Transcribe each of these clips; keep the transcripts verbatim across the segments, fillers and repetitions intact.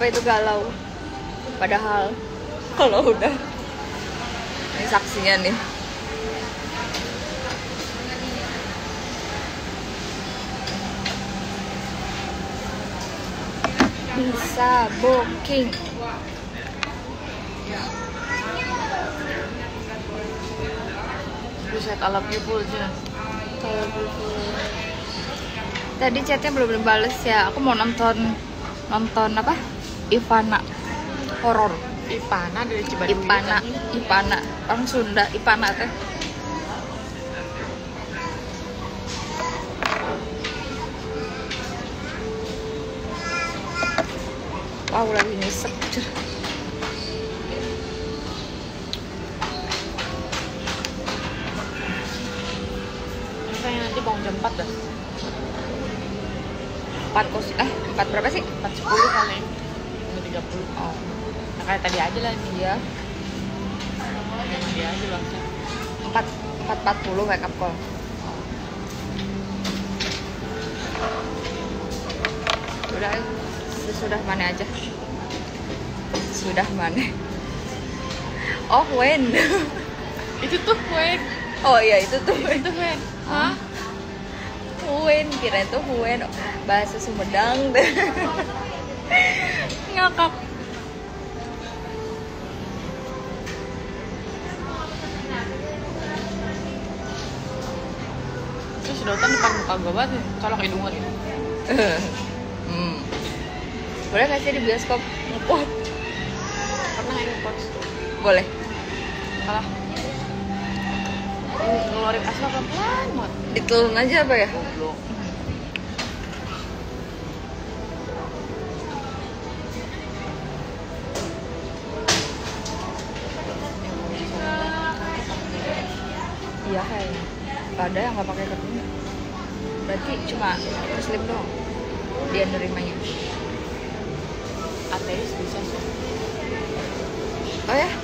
Kenapa itu galau? Padahal kalau udah, ini saksinya nih. Bisa booking. Buset, I love you full-nya. Tadi chatnya belum dibales ya. Aku mau nonton nonton apa? Ivana horor. Ipana dari Cibaduyut. Ipana, Ipana, orang Sunda, Ipana teh. Wow, lagi nyesek. Saya nanti bangun jam empat dah. empat kos eh empat berapa sih? empat sepuluh kali. empat tiga puluh. Oh, Nah, kayak tadi aja lah nih. iya. Kayak tadi aja langsung. empat empat empat puluh wake up call. Udah, sesudah mana aja. Sudah mana? Oh, when? Itu tuh when. Oh iya, itu tuh when. Itu when. Hah? When, kira itu when. Bahasa Sumedang deh. Ngakak. Terus sedotan depan muka gue banget nih, colok hidungan gitu. hmm. Boleh nggak sih di bioskop ngepot? Pernah yang pot. Boleh. Kalah. Ngeluarin asma pelan-pelan banget. Ditelan aja apa ya? Goblok. Iya kayaknya. Ada yang nggak pakai kerudung. Berarti cuma muslim doang dia nerimanya. Ateis bisa sih. Oh ya?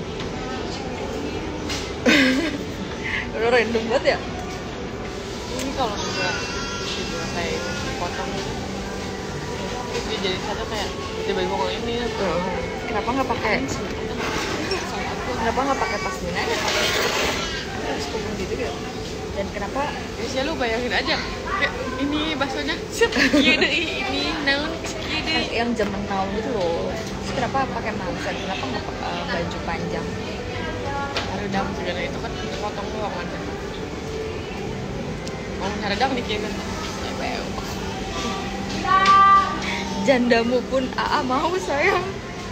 Udah random banget ya? Ini kalau misalnya dibilang kayak itu dipotong gitu, terus dia jadi satu kayak tiba-tiba kalau ini Tuh. Kenapa nggak pakai? Kenapa nggak pakai pasmin aja? Terus kubung gitu gitu. Dan kenapa? biasanya lu bayangin aja kayak ini baksonya set iya deh ini naon iya deh Kan yang zaman now gitu loh. Terus kenapa pakai manset? Kenapa nggak pakai uh, baju panjang? redang segala itu kan potong doang kan mau redang dikit kan Jandamu pun A A mau sayang.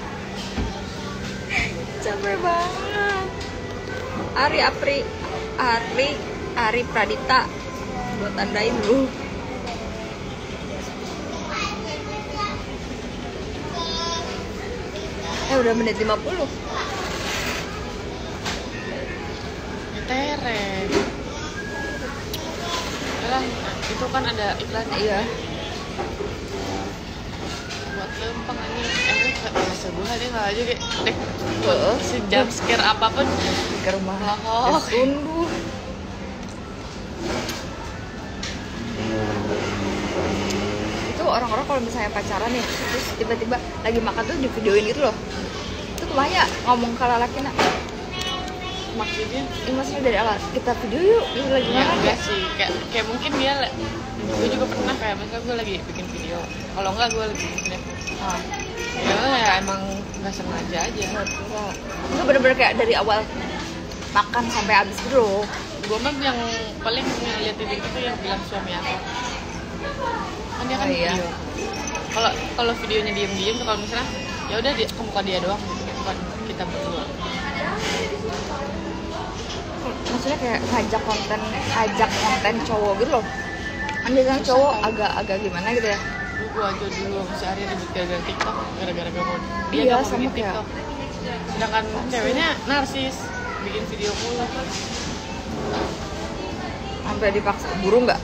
Capek banget. Ari Apri Ari Ari Pradita, buat tandain dulu. Eh udah menit lima puluh. tereng lah itu kan ada iklan Iya. buat lempeng ini emang nggak biasa gue aja nggak aja kayak dek Heeh. sejam scare apapun Ke rumah Oh. sungguh. Itu orang-orang kalau misalnya pacaran nih, terus tiba-tiba lagi makan tuh di videoin gitu loh. Itu kemana ngomong ke laki nak? maksudnya Ini maksudnya dari awal kita video yuk, ini lagi ya mana enggak ya? sih kayak kayak mungkin dia gue juga pernah kayak misalnya gue lagi bikin video kalau enggak gue lagi bikin video Ah, ya ya emang nggak sengaja aja natural. Itu bener-bener kayak dari awal makan sampai habis gitu loh. gue mah yang paling ngeliatin itu yang bilang suami aku kan dia kan Oh, iya. video kalau kalau videonya diem-diem tuh kalau misalnya ya udah dia ke muka dia doang gitu bukan kita berdua Maksudnya kayak ngajak konten, ajak konten cowok gitu loh. Kan biasanya cowok agak-agak gimana gitu ya. gue aja dulu sama si Ari ribut gara-gara TikTok gara-gara gak mau dia Iya, gak mau sama bikin kayak- TikTok sedangkan ceweknya narsis bikin video mulu Sampai dipaksa buru nggak?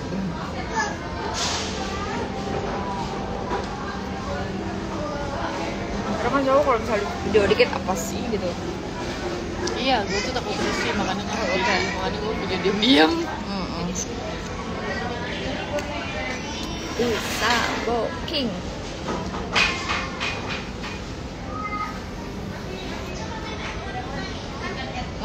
Karena kan cowok kalau misalnya video dikit apa sih gitu. iya gue tuh takut sih makanya gue Oh, video oke. makanya gue video diem-diem Mm-mm. Bisa booking.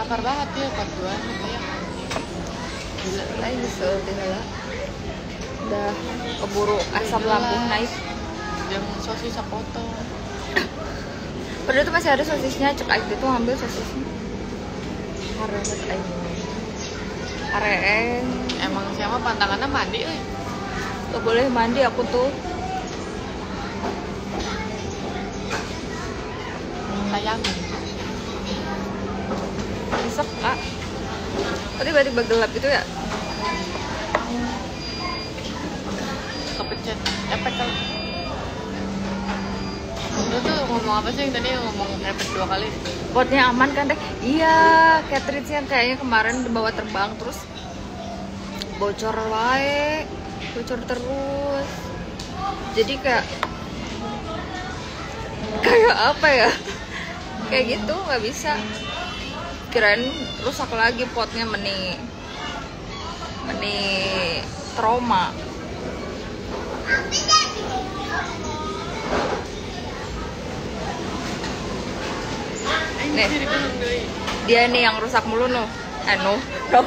bakar banget ya part dua kayak Gila, lain nyesel deh lah. Udah keburu asam lambung naik. yang sosis potong. Padahal tuh masih ada sosisnya, cek aja tuh ambil sosisnya. Harus aja. Areng. Emang siapa pantangannya mandi euy. Gak boleh mandi aku tuh. Sayang. Besok kak. Oh tiba-tiba gelap gitu ya? Kepencet efek kali. Lu tuh ngomong apa sih yang tadi ngomong efek dua kali? Potnya aman kan deh? Iya, Catherine sih yang kayaknya kemarin dibawa terbang terus bocor wae, bocor terus. Jadi kayak kayak apa ya? Kayak gitu nggak bisa. Kirain rusak lagi potnya, meni meni trauma. Nih, dia nih yang rusak mulu noh. Anu, noh.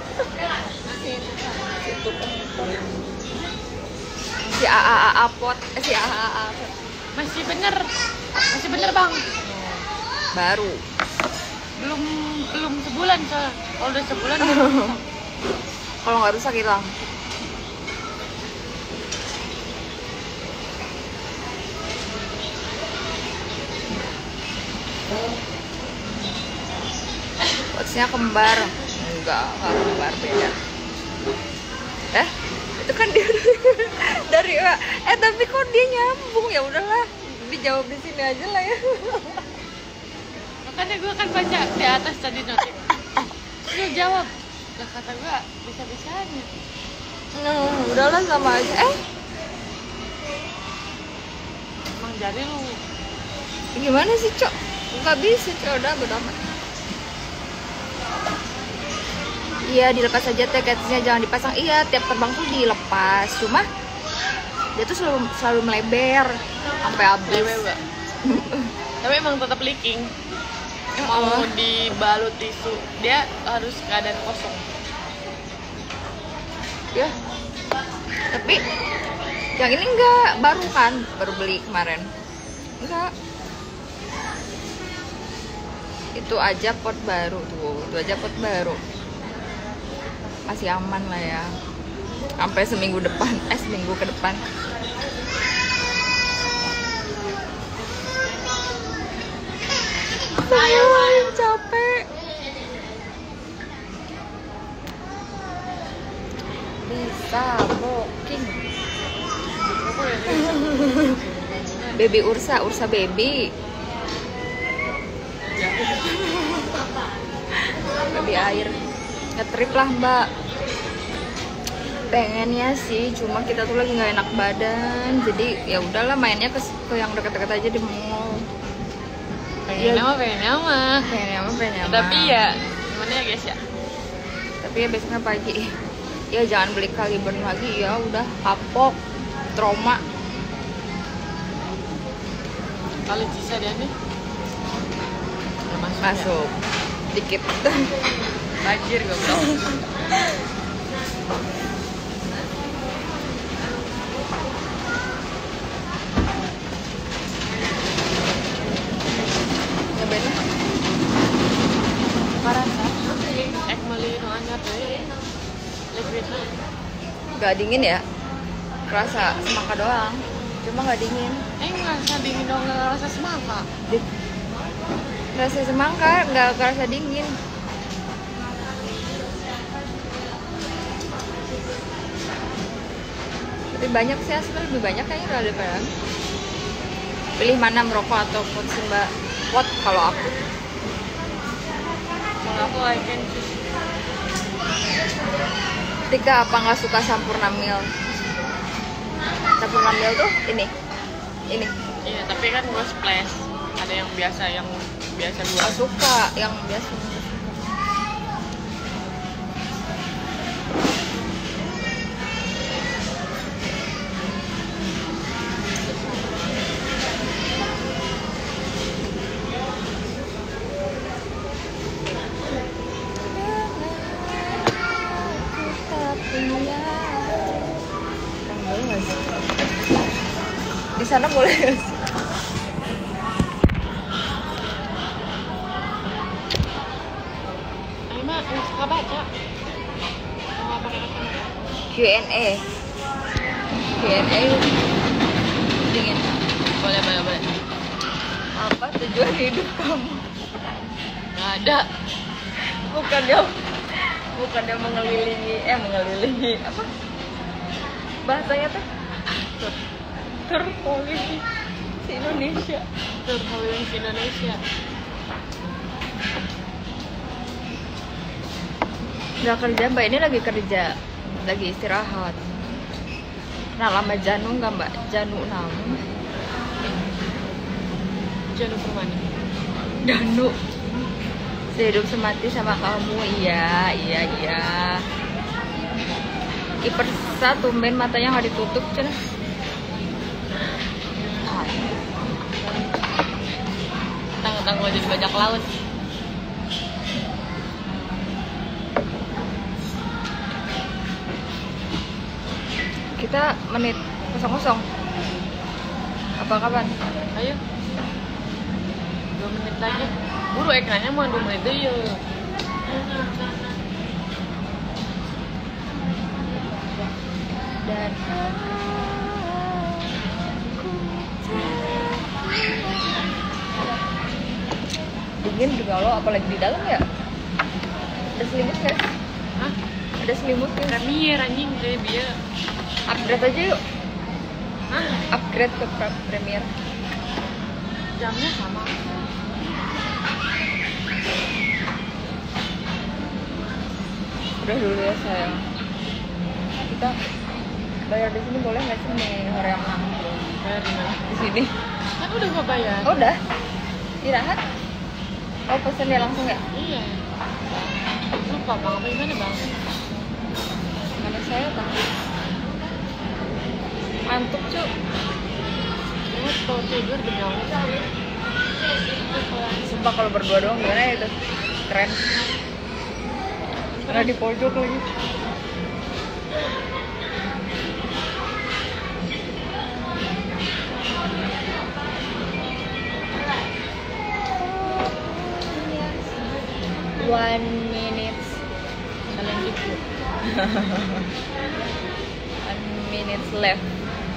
Si A A A pot, eh, si A A A pot. Masih bener, masih bener bang. Baru. Belum belum sebulan soalnya. Kalau udah sebulan Kalau nggak rusak hilang. Potsnya kembar. Enggak, nggak kembar, beda. Eh, itu kan dia dari eh tapi kok dia nyambung, ya udahlah. Dijawab di sini aja lah ya. makanya gue kan baca di atas tadi notif. Dia jawab. Lah kata gue bisa-bisanya. Nah, udahlah sama aja. Eh, Emang jari lu. gimana sih, Cok? Nggak bisa, Cok. Udah, udah amat. Iya, dilepas aja teketnya, jangan dipasang. Iya, tiap terbang tuh dilepas. Cuma dia tuh selalu selalu melebar sampai habis. Lewe, Mbak. Tapi emang tetap leaking. Mau Oh. dibalut tisu, dia harus keadaan kosong. Ya. Tapi yang ini enggak, baru kan, baru beli kemarin. Enggak. Itu aja pot baru tuh, itu aja pot baru. Masih aman lah ya. Sampai seminggu depan, eh seminggu ke depan. Sayang, capek. Bisa booking. Baby Ursa, Ursa baby. Baby air. Ngetrip lah mbak. Pengennya sih, cuma kita tuh lagi nggak enak badan. Jadi ya udahlah mainnya ke, ke yang deket-deket aja di mall. Pengen nama, pengen nama. Pengen nyaman, pengen nyaman. Tapi ya, gimana ya guys ya? Tapi ya besoknya pagi. Ya jangan beli Caliburn lagi ya, udah kapok, trauma. Kalau bisa dia nih. Udah masuk. Ya? Masuk dikit. Banjir goblok. Nyobain lah. Parah kan? Ek meli nu anyar deh. Liquid. Gak dingin ya, kerasa semangka doang, cuma gak dingin. Eh ngerasa dingin dong, nggak ngerasa semangka. Rasa semangka, nggak kerasa dingin. Lebih banyak sih asli, lebih banyak kayaknya kalau daripada. Pilih mana, merokok atau pot sih mbak? Pot kalau aku. Kalau aku like and choose. Tika apa nggak suka Sampurna Mil? Sampurna Mil tuh ini, ini. Iya, tapi kan gue splash. Ada yang biasa, yang biasa gue. Nggak suka, yang biasa. sana boleh nggak sih? Ayo mah nggak suka baca. Nggak pakai kacamata. Q and A. Q and A dingin. Boleh boleh boleh. Apa tujuan hidup kamu? Nggak ada. Bukan dia, bukan dia mengelilingi, eh mengelilingi apa? Bahasanya tuh tur, tur polisi si Indonesia. Tur polisi Indonesia. Nggak kerja mbak, ini lagi kerja, lagi istirahat. Nah lama Janu nggak mbak? Janu namun Janu Permana. Danu sehidup semati sama kamu. Iya iya iya. Kiper satu tumben matanya nggak ditutup cina. Tang-tang mau jadi bajak laut. Kita menit kosong kosong. Apa kapan? Ayo. Dua menit lagi. Buru ekrannya mau dua menit deh yuk. Dan dingin juga lo, apalagi di dalam ya. Ada selimut nggak? Hah? Ada selimut nggak? Premier anjing deh dia. Upgrade aja yuk. Hah? Upgrade ke pre- Premier. Jamnya sama. Udah dulu ya sayang. Kita bayar di sini boleh nggak sih nih hari yang enam? Bayar di mana? Di sini. Kan udah gua bayar. Oh, udah. Istirahat. Oh pesen dia langsung ya? Iya. Lupa bang, apa gimana bang? Mana saya tahu. Ngantuk cu. Kamu kalau tidur demi Allah. Sumpah kalau berdua doang gimana ya itu? Keren. Karena di pojok lagi. One minute. Kalian gitu. One minute left.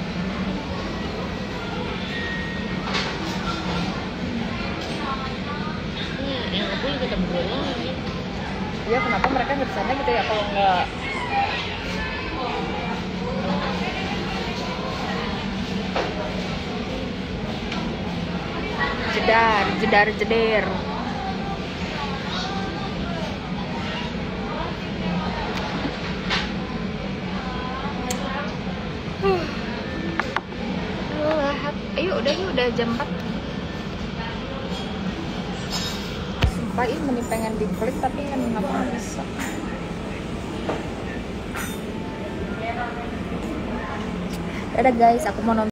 Hmm, yang nggak boleh kita berdua lagi. Iya kenapa mereka nggak sana gitu ya kalau nggak jedar jedar jeder. Huh. Lehat. Ayo udah yuk udah jam empat. Sumpah ini meni pengen diklik tapi kan nggak bisa. Dadah guys, aku mau nonton